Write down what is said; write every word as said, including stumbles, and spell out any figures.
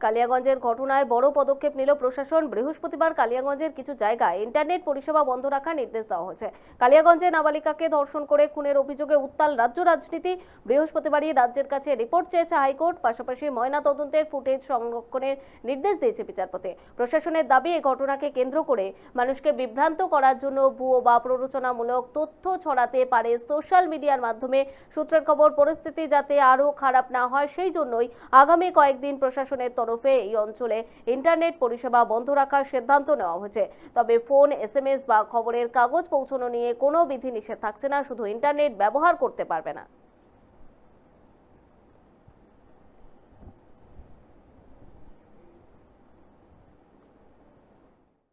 কালিয়াগঞ্জের ঘটনায় বড় পদক্ষেপ নিল প্রশাসন। বৃহস্পতিবার কালিয়াগঞ্জের কিছু জায়গায় ইন্টারনেট পরিষেবা বন্ধ রাখার নির্দেশ দেওয়া হয়েছে। কালিয়াগঞ্জে নাবালিকাকে ধর্ষণ করে খুনের অভিযোগে উত্তাল রাজ্য রাজনীতি। বৃহস্পতিবারই রাজ্যের কাছে রিপোর্ট চেয়েছে হাইকোর্ট, পাশাপাশি ময়নাতদন্তের ফুটেজ সংরক্ষণের নির্দেশ দিয়েছে বিচারপতি। প্রশাসনের দাবি, এই ঘটনাকে কেন্দ্র করে মানুষকে বিভ্রান্ত করার জন্য ভুয়ো বা প্ররোচনামূলক তথ্য ছড়াতে পারে সোশ্যাল মিডিয়ার মাধ্যমে। সূত্রের খবর, পরিস্থিতি যাতে আরো খারাপ না হয় সেই জন্যই আগামী কয়েকদিন প্রশাসনের তরফে এই অঞ্চলে ইন্টারনেট পরিষেবা বন্ধ রাখার সিদ্ধান্ত নেওয়া হয়েছে। তবে ফোন, এসএমএস বা খবরের কাগজ পৌঁছানো নিয়ে কোনো বিধিনিষেধ থাকছে না, শুধু ইন্টারনেট ব্যবহার করতে পারবে না।